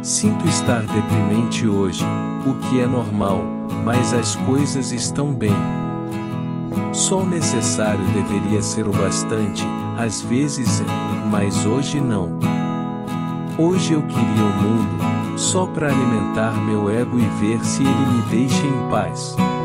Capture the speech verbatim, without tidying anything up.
Sinto estar deprimente hoje, o que é normal, mas as coisas estão bem. Só o necessário deveria ser o bastante, às vezes, mas hoje não. Hoje eu queria o mundo, só para alimentar meu ego e ver se ele me deixa em paz.